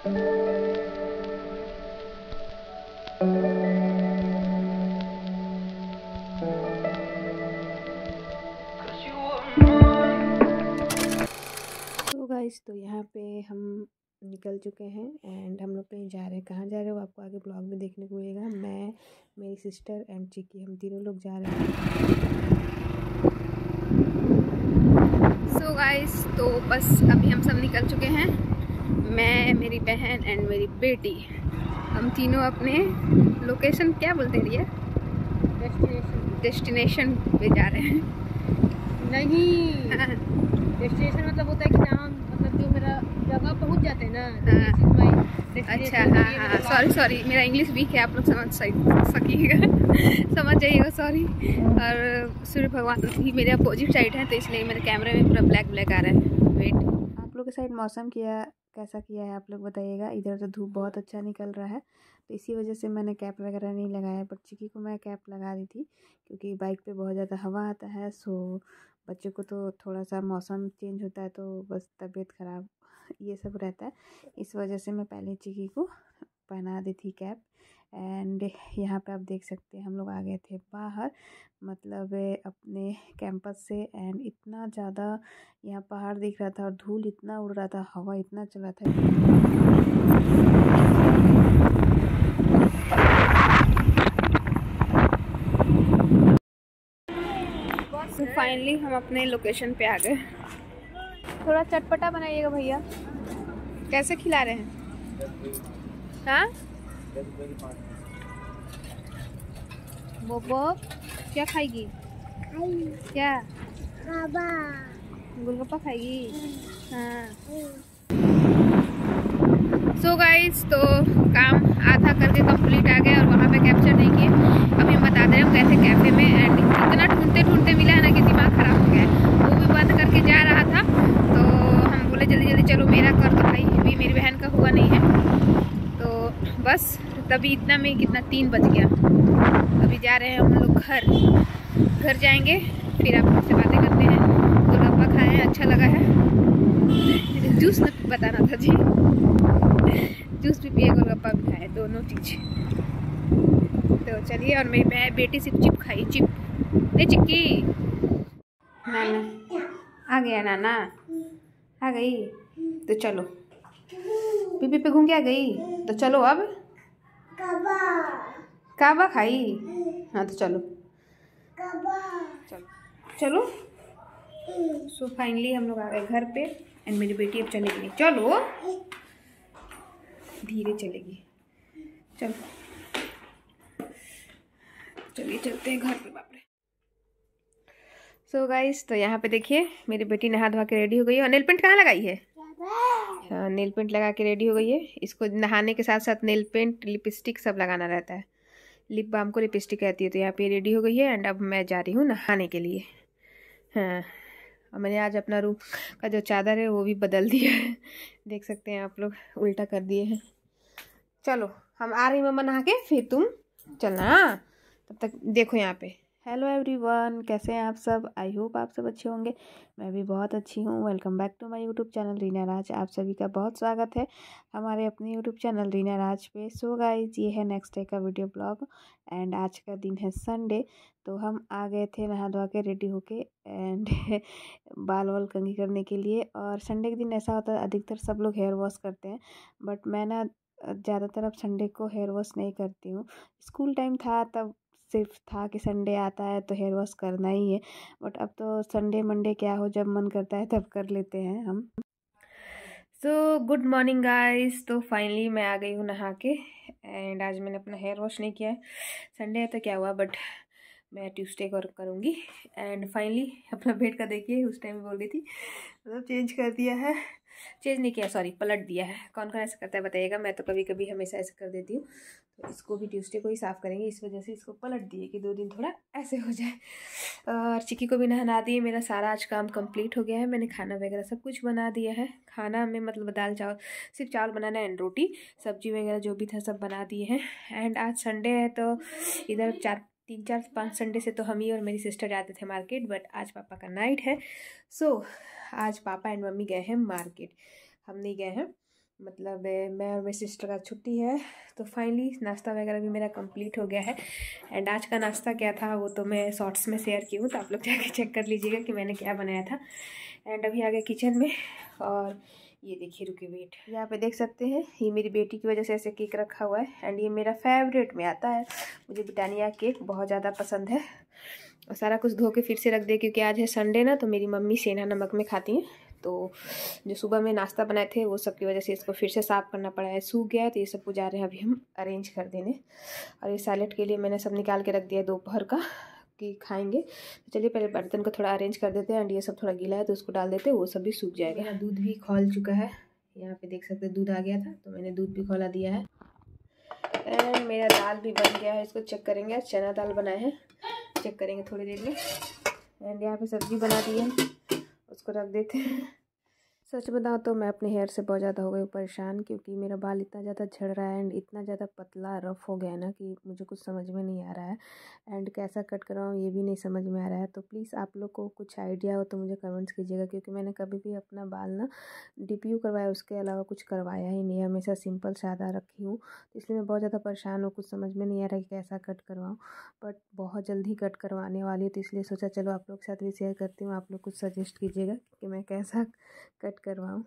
Guys तो यहाँ पे हम निकल चुके हैं एंड हम लोग कहीं जा रहे हैं। कहाँ जा रहे हो आपको आगे ब्लॉग में देखने को मिलेगा। मैं, मेरी सिस्टर एंड चिक्की, हम तीनों लोग जा रहे हैं। सो गाइस तो बस अभी हम सब निकल चुके हैं। मैं, मेरी बहन एंड मेरी बेटी, हम तीनों अपने लोकेशन क्या बोलते हैं, डेस्टिनेशन पे जा रहे हैं। नहीं, डेस्टिनेशन मतलब होता है कि जहाँ मतलब जो मेरा जगह पहुँच जाते हैं ना। अच्छा, हाँ, सॉरी मेरा इंग्लिश वीक है, आप लोग समझ सकिएगा समझ जाइएगा, सॉरी। और सूर्य भगवान ही मेरे अपोजिट साइड है तो इसलिए मेरे कैमरे में पूरा ब्लैक आ रहा है। वेट, आप लोग के साइड मौसम कैसा किया है आप लोग बताइएगा। इधर तो धूप बहुत अच्छा निकल रहा है तो इसी वजह से मैंने कैप वगैरह नहीं लगाया, पर चिक्की को मैं कैप लगा दी थी क्योंकि बाइक पे बहुत ज़्यादा हवा आता है। सो बच्चों को तो थोड़ा सा मौसम चेंज होता है तो बस तबीयत ख़राब ये सब रहता है, इस वजह से मैं पहले चिक्की को पहना दी थी कैप। एंड यहाँ पे आप देख सकते हैं हम लोग आ गए थे बाहर, मतलब अपने कैंपस से। एंड इतना ज़्यादा यहाँ पहाड़ दिख रहा था और धूल इतना उड़ रहा था, हवा इतना चला था। तो फाइनली हम अपने लोकेशन पे आ गए। थोड़ा चटपटा बनाइएगा भैया। कैसे खिला रहे हैं? हाँ बोबो क्या खाएगी? क्या गोलगप्पा खाएगी? हाँ। सो गाइस तो काम आधा करके कंप्लीट आ गया और वहाँ पे कैप्चर नहीं किए। अभी हम बता दे रहे हैं, हम गए थे कैफ़े में एंड इतना ढूंढते मिला है ना कि दिमाग ख़राब हो गया है। वो भी बंद करके जा रहा था तो हम बोले जल्दी चलो मेरा कर दो भाई, अभी मेरी बहन का हुआ नहीं है। तो बस तभी इतना में कितना 3 बज गया। अभी जा रहे हैं हम लोग घर जाएंगे, फिर आप से बातें करते हैं। गोलगप्पा खाए हैं, अच्छा लगा है। जूस बताना था जी, जूस भी पिए, गोलगप्पा भी खाए, दोनों चीज़। तो चलिए, और मेरी बेटी सिर्फ चिप खाई, चिप नहीं चिक्की। नाना आ गया, नाना आ गई तो चलो, पीपी पे घूम के आ गई तो चलो अब काबा खाई। हाँ तो चलो चलो। सो फाइनली हम लोग आ गए घर पे एंड मेरी बेटी अब चलेगी। चलो धीरे चलेगी, चलो चलिए चलते हैं घर पे। बाप रे। सो गाइस तो यहाँ पे देखिए मेरी बेटी नहा धोवा के रेडी हो गई है। और नेल पेंट कहाँ लगाई है? हाँ, नेल पेंट लगा के रेडी हो गई है। इसको नहाने के साथ साथ नेल पेंट, लिपस्टिक सब लगाना रहता है। लिप बाम को लिपस्टिक कहती है। तो यहाँ पे रेडी हो गई है एंड अब मैं जा रही हूँ नहाने के लिए। हाँ, और मैंने आज अपना रूम का जो चादर है वो भी बदल दिया है, देख सकते हैं आप लोग, उल्टा कर दिए हैं। चलो हम आ रही मम्मा नहा के, फिर तुम चलना। तब तक देखो यहाँ पे। हेलो एवरीवन, कैसे हैं आप सब? आई होप आप सब अच्छे होंगे। मैं भी बहुत अच्छी हूँ। Welcome back to my YouTube channel Reena Raj. आप सभी का बहुत स्वागत है हमारे अपने यूट्यूब चैनल रीना राज पे। सो गाइज ये है नेक्स्ट डे का वीडियो ब्लॉग एंड आज का दिन है संडे। तो हम आ गए थे नहा धोवा के रेडी होके एंड बाल वाल कंघी करने के लिए। और संडे के दिन ऐसा होता है अधिकतर सब लोग हेयर वॉश करते हैं, बट मैं ना ज़्यादातर अब संडे को हेयर वॉश नहीं करती हूँ। स्कूल टाइम था तब सिर्फ था कि संडे आता है तो हेयर वॉश करना ही है, बट अब तो संडे मंडे क्या हो, जब मन करता है तब कर लेते हैं हम। So good morning guys. तो फाइनली मैं आ गई हूँ नहा के एंड आज मैंने अपना हेयर वॉश नहीं किया है। संडे है तो क्या हुआ, बट मैं ट्यूसडे को करूँगी। एंड फाइनली अपना बेड का देखिए, उस टाइम बोल रही थी मतलब चेंज कर दिया है, चेंज नहीं किया सॉरी, पलट दिया है। कौन कौन ऐसा करता है बताइएगा, मैं तो कभी कभी हमेशा ऐसा कर देती हूँ। तो इसको भी ट्यूसडे को ही साफ़ करेंगे, इस वजह से इसको पलट दिए कि 2 दिन थोड़ा ऐसे हो जाए। और चिक्की को भी नहा दिए। मेरा सारा आज काम कंप्लीट हो गया है। मैंने खाना वगैरह सब कुछ बना दिया है। खाना में मतलब दाल चावल, सिर्फ चावल बनाना एंड रोटी, सब्जी वगैरह जो भी था सब बना दिए हैं। एंड आज संडे है तो इधर 3 4 5 संडे से तो हम ही और मेरी सिस्टर जाते थे मार्केट, बट आज पापा का नाइट है। सो आज पापा एंड मम्मी गए हैं मार्केट, हम नहीं गए हैं। मतलब मैं और मेरी सिस्टर का छुट्टी है, तो फाइनली नाश्ता वगैरह भी मेरा कंप्लीट हो गया है। एंड आज का नाश्ता क्या था वो तो मैं शॉर्ट्स में शेयर की हूँ, तो आप लोग जाके चेक कर लीजिएगा कि मैंने क्या बनाया था। एंड अभी आ गए किचन में, और ये देखिए, रुके वेट, यहाँ पे देख सकते हैं ये मेरी बेटी की वजह से ऐसे केक रखा हुआ है। एंड ये मेरा फेवरेट में आता है, मुझे ब्रिटानिया केक बहुत ज़्यादा पसंद है। और सारा कुछ धो के फिर से रख दे, क्योंकि आज है संडे ना, तो मेरी मम्मी सेंधा नमक में खाती हैं, तो जो सुबह में नाश्ता बनाए थे वो सब की वजह से इसको फिर से साफ़ करना पड़ा है, सूख गया है। तो ये सब जा रहे हैं अभी हम अरेंज कर देने। और ये सैलेड के लिए मैंने सब निकाल के रख दिया है दोपहर का कि खाएंगे। तो चलिए पहले बर्तन को थोड़ा अरेंज कर देते हैं। एंड ये सब थोड़ा गीला है तो उसको डाल देते हैं, वो सब भी सूख जाएगा। मेरा दूध भी खौल चुका है, यहाँ पे देख सकते हैं दूध आ गया था, तो मैंने दूध भी खौला दिया है। एंड मेरा दाल भी बन गया है, इसको चेक करेंगे। आज चना दाल बनाए हैं, चेक करेंगे थोड़ी देर में। एंड यहाँ पे सब्जी बना दी है, उसको रख देते हैं। सच बताऊँ तो मैं अपने हेयर से बहुत ज़्यादा हो गई परेशान, क्योंकि मेरा बाल इतना ज़्यादा झड़ रहा है एंड इतना ज़्यादा पतला रफ हो गया है ना कि मुझे कुछ समझ में नहीं आ रहा है। एंड कैसा कट कराऊँ ये भी नहीं समझ में आ रहा है। तो प्लीज़ आप लोग को कुछ आइडिया हो तो मुझे कमेंट्स कीजिएगा, क्योंकि मैंने कभी भी अपना बाल ना डीपीयू करवाया, उसके अलावा कुछ करवाया ही नहीं, हमेशा सिंपल सादा रखी हूँ। तो इसलिए मैं बहुत ज़्यादा परेशान हूँ, कुछ समझ में नहीं आ रहा कि कैसा कट करवाऊँ। बट बहुत जल्दी कट करवाने वाली हूँ, तो इसलिए सोचा चलो आप लोग के साथ भी शेयर करती हूँ। आप लोग कुछ सजेस्ट कीजिएगा कि मैं कैसा कट करवाऊँ।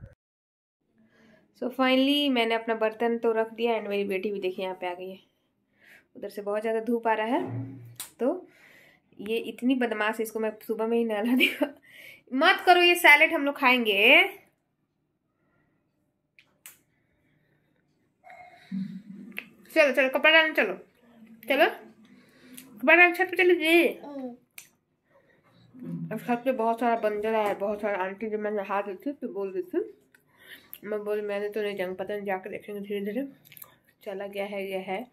सो फाइनली मैंने अपना बर्तन तो रख दिया। एंड मेरी बेटी भी देखिए यहाँ पे आ गई है, उधर से बहुत ज़्यादा धूप आ रहा है, तो ये इतनी बदमाश है, इसको मैं सुबह में ही नहला देगा। मत करो, ये सैलेड हम लोग खाएंगे। चलो चलो कपड़ा डालने चलो, चलो कपड़ा डालने छत पे चले जी। अब छत पे बहुत सारा बंदर आया है, बहुत सारा। आंटी जब मैं नहा रही थी तो बोल रही थी, मैं बोली मैंने तो नहीं जाऊँ, पता नहीं, जाकर देखेंगे धीरे धीरे। चला गया है, यह है।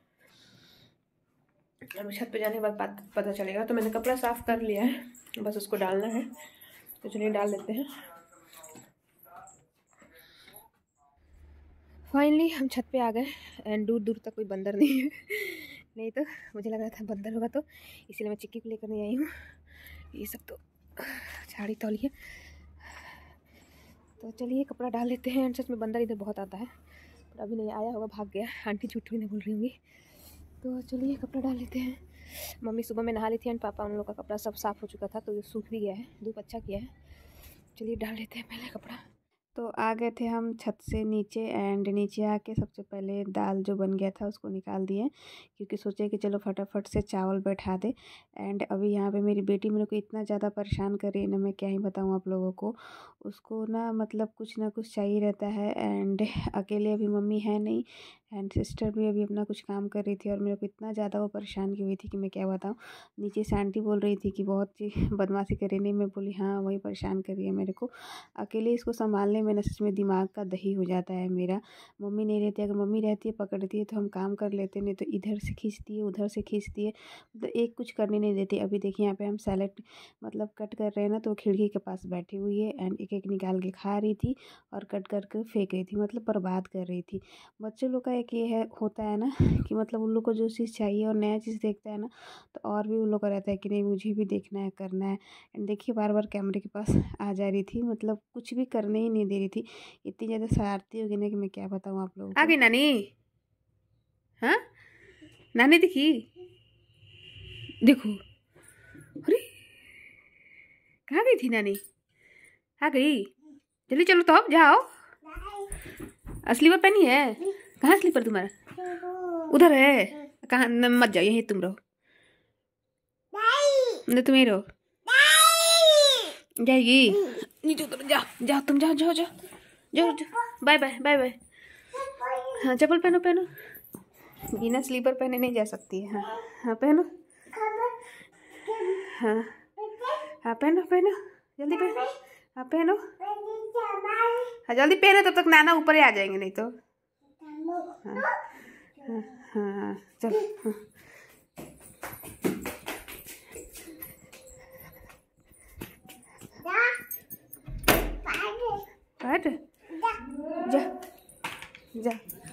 अभी छत पे जाने के बाद पता चलेगा। तो मैंने कपड़ा साफ कर लिया है, बस उसको डालना है, तो चलिए डाल देते हैं। फाइनली हम छत पे आ गए। एंड दूर दूर तक कोई बंदर नहीं है। नहीं तो मुझे लग रहा था बंदर होगा, तो इसीलिए मैं चिक्की को लेकर नहीं आई हूँ। ये सब तो झाड़ी तौलिए। तो चलिए कपड़ा डाल लेते हैं। सच में बंदर इधर बहुत आता है, पर अभी नहीं आया होगा, भाग गया। आंटी झूठ भी नहीं बोल रही होंगी। तो चलिए कपड़ा डाल लेते हैं। मम्मी सुबह में नहा ली थी एंड पापा उन लोग का कपड़ा सब साफ़ हो चुका था, तो ये सूख भी गया है, धूप अच्छा किया है। चलिए डाल लेते हैं पहले कपड़ा। तो आ गए थे हम छत से नीचे। एंड नीचे आके सबसे पहले दाल जो बन गया था उसको निकाल दिए, क्योंकि सोचे कि चलो फटाफट से चावल बैठा दे। एंड अभी यहाँ पे मेरी बेटी मेरे को इतना ज़्यादा परेशान कर रही है ना, मैं क्या ही बताऊँ आप लोगों को। उसको ना मतलब कुछ ना कुछ चाहिए रहता है। एंड अकेले अभी मम्मी है नहीं, एंड सिस्टर भी अभी अपना कुछ काम कर रही थी, और मेरे को इतना ज़्यादा वो परेशान की हुई थी कि मैं क्या बताऊँ। नीचे से आंटी बोल रही थी कि बहुत बदमाशी कर रही, नहीं मैं बोली हाँ वही परेशान कर रही है मेरे को। अकेले इसको संभालने में ना सच में दिमाग का दही हो जाता है मेरा। मम्मी नहीं रहती, अगर मम्मी रहती है पकड़ती है तो हम काम कर लेते, नहीं तो इधर से खींचती है उधर से खींचती है, मतलब एक कुछ करने नहीं देती। अभी देखिए यहाँ पे हम सैलेड मतलब कट कर रहे हैं ना, तो खिड़की के पास बैठी हुई है एंड एक एक निकाल के खा रही थी और कट करके फेंक रही थी, मतलब बर्बाद कर रही थी। बच्चों लोग का एक ये है होता है ना कि मतलब उन लोग को जो चीज़ चाहिए और नया चीज़ देखता है ना, तो और भी उन लोग का रहता है कि नहीं मुझे भी देखना है, करना है। एंड देखिए बार बार कैमरे के पास आ जा रही थी, मतलब कुछ भी करने ही नहीं दे रही थी। इतनी ज़्यादा शरारती होगी ना कि मैं क्या बताऊँ आप लोगों को। आ गई नानी? हाँ नानी दिखी, देखो। अरे कहाँ गई थी नानी? आ गई? जल्दी चलो तो, अब जाओ। स्लीपर पहनी है? कहाँ स्लीपर तुम्हारा? उधर है। कहाँ? मत जाओ, यहीं तुम रहो। नहीं तुम ही रहो। जाएगी नीचे उतर, जाओ जाओ तुम, जाओ जाओ जाओ जाओ जाओ। Bye bye bye bye. हाँ चप्पल पहनो पहनो, बिना स्लीपर पहने नहीं जा सकती है। हाँ हाँ पहनो, हाँ हाँ पहनो पहनो, जल्दी पहनो। हाँ पहनो, हाँ जल्दी पहनो, तब तक नाना ऊपर ही आ जाएंगे नहीं तो। हाँ हाँ हाँ हाँ चलो। हाँ बैठ जा जा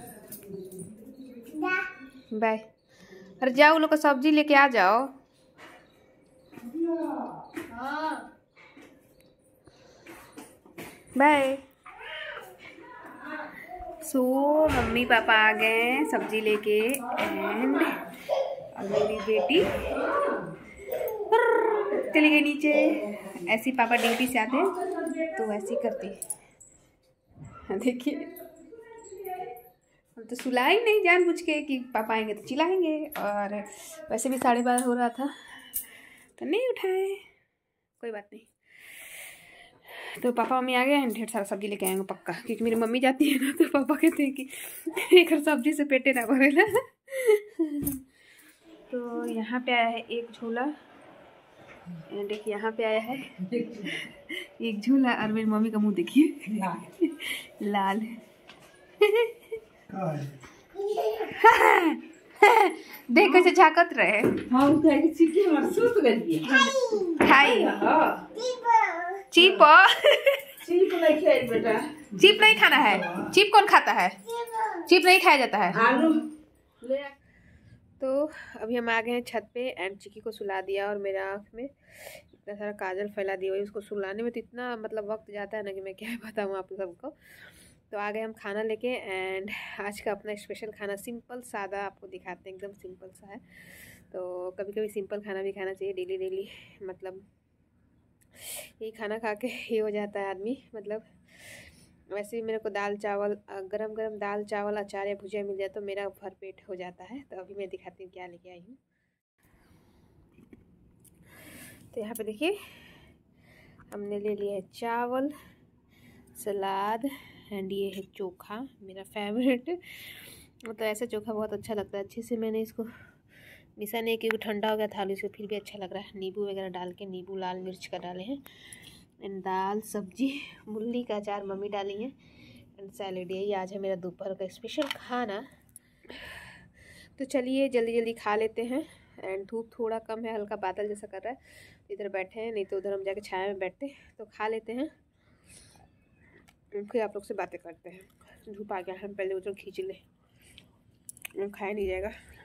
बाय। अरे जाओ उन लोग को सब्जी लेके आ जाओ। बाय। सो मम्मी पापा आ गए हैं सब्जी लेके एंड और मेरी बेटी चली गई नीचे। ऐसी पापा ड्यूटी से आते हैं तो वैसे ही करती है। देखिए हम तो सुला ही नहीं जानबूझ के कि पापा आएंगे तो चिल्लाएंगे, और वैसे भी 12:30 हो रहा था तो नहीं उठाए, कोई बात नहीं। तो पापा मम्मी आ गए हैं, ढेर सारा सब्जी लेके आएंगे पक्का, क्योंकि मेरी मम्मी जाती है ना तो पापा कहते हैं कि एक सब्जी से पेटे ना भरेला। तो यहाँ पे आया है एक झोला, देखिए यहाँ पे आया है एक झोला, और मेरी मम्मी का मुंह देखिए लाल। देख कैसे झाकत रहे। खाई चीप बेटा, चीप नहीं खाना है। चीप कौन खाता है? चीप नहीं खाया जाता है। तो अभी हम आ गए हैं छत पे एंड चिक्की को सुला दिया, और मेरे आँख में इतना सारा काजल फैला दी हुई, उसको सुलाने में तो इतना मतलब वक्त जाता है ना कि मैं क्या बताऊँ आप सबको। तो आ गए हम खाना लेके एंड आज का अपना स्पेशल खाना सिंपल सादा आपको दिखाते हैं, एकदम सिंपल सा है। तो कभी कभी सिंपल खाना भी खाना चाहिए, डेली डेली मतलब यही खाना खा के ये हो जाता है आदमी। मतलब वैसे भी मेरे को दाल चावल गरम गरम दाल चावल अचार या भुजिया मिल जाए तो मेरा भरपेट हो जाता है। तो अभी मैं दिखाती हूँ क्या लेके आई हूँ। तो यहाँ पे देखिए हमने ले लिया है चावल, सलाद एंड ये है चोखा, मेरा फेवरेट। तो ऐसा चोखा बहुत अच्छा लगता है। अच्छे से मैंने इसको मिसा नहीं क्योंकि ठंडा हो गया था आलू से, फिर भी अच्छा लग रहा है। नींबू वगैरह डाल के, नींबू लाल मिर्च का डाले हैं एंड दाल सब्जी, मूली का अचार मम्मी डाली है एंड सैलेड। यही आज है मेरा दोपहर का स्पेशल खाना। तो चलिए जल्दी जल्दी खा लेते हैं एंड धूप थोड़ा कम है, हल्का बादल जैसा कर रहा है। इधर बैठे हैं, नहीं तो उधर हम जाके छाया में बैठते। तो खा लेते हैं फिर आप लोग से बातें करते हैं। धूप आ गया, हम पहले उधर खींच ले, खाया नहीं जाएगा।